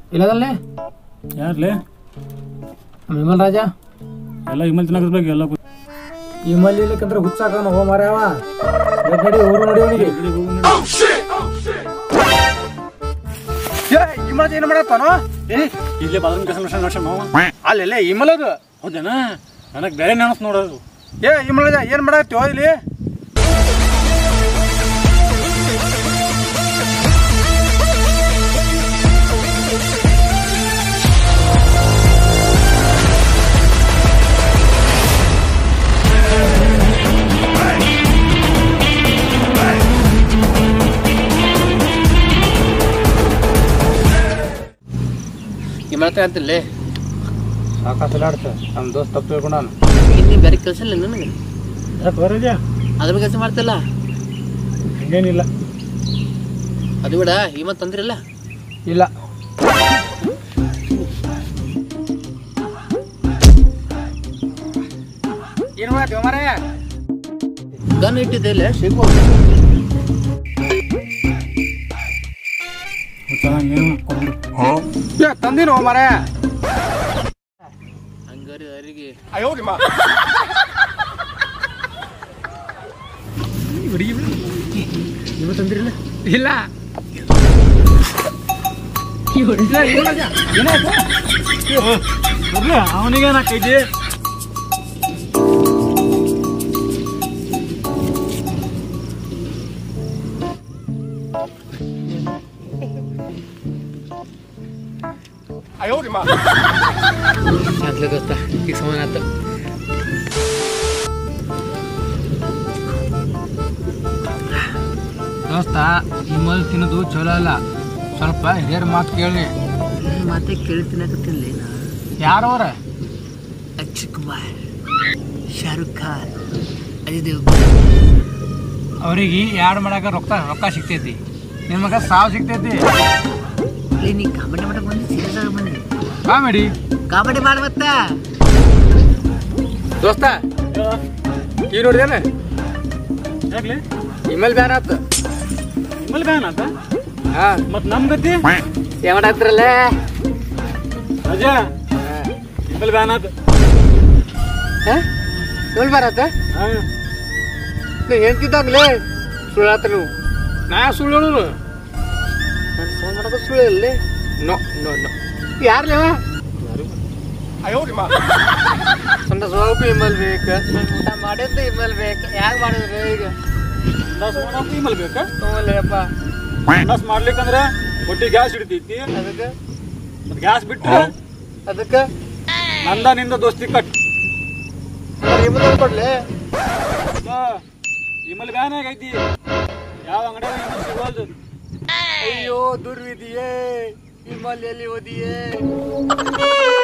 ಇಲ್ಲದಲ್ಲೇ ಯಾರ್ಲೇ ವಿಮಲ್ ರಾಜ ಎಲ್ಲ ಇಮಲ್ ತಿನ್ನಕಬೇಕು ಎಲ್ಲ ಇಮಲ್ ಇಲ್ಲಿಕಂದ್ರೆ ಹುಚ್ಚಾಕವನು ಹೋ ಮಾರ್ಯಾವ ನಡಿ ಊರು ನೋಡಿ ಅವನಿಗೆ ಇಮಲ್ ಏನು ಮಾಡತ್ತಾನೋ ಇಲ್ಲೇ ಬಾತ್ರೂಮ್ ಕೆಲಸ ನಡ್ಸ ನಾವು ಅಲ್ಲೆಲ್ಲ ಇಮಲದು ಹೌದೇನಾ ನನಗೆ ಬೇರೆ ನೆನಸ್ ನೋಡೋದು ಇಮಲ ಏನು ಮಾಡತ್ತೋ ಇಲ್ಲಿ ಮಾಡ್ತಾ ಅಂತಿಲ್ಲೇ ಸಾಕಾಸಲಾಡ್ತ ನಮ್ಮ ದೋಸ್ತ್ ತಪ್ಪು ತಿಳ್ಕೊಂಡಾನು ನೀ ಬೇರೆ ಕೆಲಸ ಇಲ್ಲ ನನಗೆ ಯಾಕೆ ಬರೋಜ ಅದ್ರ ಕೆಲಸ ಮಾಡ್ತಿಲ್ಲ ಹಂಗೇನಿಲ್ಲ ಅದು ಬಿಡ ಈ ಮತ್ತೆ ತಂದ್ರಿಲ್ಲ ಇಲ್ಲ ಏನು ಮಾಡ್ತೀವಿ ಮಾರೇ ಗನ್ ಇಟ್ಟಿದ್ದೆ ಇಲ್ಲ ಸಿಗೋ ತಂದಿನ ಮಾರೇ ಹಂಗಾರಿ ಅರಿಗೆ ನೀವು ತಂದಿರಲ್ಲ ಇಲ್ಲ ಅವನಿಗೆ ನಾಕೈತಿ ಆಗ್ಲೇ ದೋಸ್ತ ಈಗ ಸಮಾನ ಆತ ದೋಸ್ತ ಇಮಲ್ ತಿನ್ನೋದು ಚಲೋ ಅಲ್ಲ ಸ್ವಲ್ಪ ಹಿರಿಯರ ಮಾತು ಕೇಳಿ ಮಾತೆ ಕೇಳಿ ತಿನ್ನಕತ್ತಿಲ್ಲ ಯಾರವ್ರ ಅಕ್ಷಯ್ ಕುಮಾರ್ ಶಾರುಖ್ ಖಾನ್ ಅಜಯ್ ದೇವ್ ಅವ್ರಿಗೆ ಯಾರು ಮಾಡಾಕ ರೊಕ್ಕ ಸಿಗ್ತೈತಿ ನಿಮಗ ಸಾವು ಸಿಗ್ತೈತಿ ನೀ ಕಾಮಿಡಿ ಮಾಡಕ್ ಬಂದು ಸೀರಿಯಸ್ ಆಗಿ ಬಂದಿ ಕಾಮಿಡಿ ಕಾಮಿಡಿ ಮಾಡ ಮತ್ತ ದೋಸ್ತ ಈ ನೋಡಿದೇನ ಯಾಕ್ಲೆ ಇಮೇಲ್ ಬ್ಯಾನ್ ಆತ ಇಮಲ್ ಬ್ಯಾನ್ ಆತ ಹಾ ಮತ್ ನಮ್ ಗತಿ ಏನ್ ಮಾಡಾಕ್ತಿರಲ್ಲ ರಾಜ ಇಮಲ್ ಬ್ಯಾನ್ ಆತ ಇಮೇಲ್ ಬ್ಯಾನ್ ಆತ ನೀ ಹೇಳ್ತಿದ್ದಾಗ್ಲೇ ಸುಳ್ಳು ಆತ ನೀವು ನಾ ಸುಳ್ಳು ಹೇಳೋನು ನಾನು ಫೋನ್ ಮಾಡೋದು ಸುಳ್ಳು ಹೇಳಲಿ ನೋ ನೋ ನೋ ಯಾರ್ಲೇವ ಒಂದು ಸ್ವಲ್ಪ ಇಮೇಲ್ ಬೇಕು ಊಟ ಮಾಡಿದ್ದು ಇಮೇಲ್ ಬೇಕು ಯಾಕೆ ಮಾಡಿದ್ರಿ ಈಗ ಇಮಲ್ ಬೇಕಾ ತಗೊಳ್ಳಿಯಪ್ಪ ನಸ್ ಮಾಡ್ಲಿಕ್ಕಂದ್ರ ಹೊಟ್ಟಿ ಗ್ಯಾಸ್ ಹಿಡಿತೈತಿ ಅದಕ್ಕೆ ಮತ್ ಗ್ಯಾಸ್ ಬಿಟ್ರೆ ಅದಕ್ಕೆ ನಂದ ನಿಂದ ದೋಸ್ತಿ ಕಟ್ ಇಮೇಲ್ ಕೊಡ್ಲಿ ಇಮಲ್ ಬ್ಯಾನ್ ಆಗೈತಿ ಯಾವ ಅಂಗಡಿಯಾಗ ಇಮಲ್ ಸಿಗೋಲ್ದು ಅಯ್ಯೋ ದುರ್ವಿಧಿಯೇ ಇಮಲ್ ಎಲ್ಲಿ ಓದಿಯೇ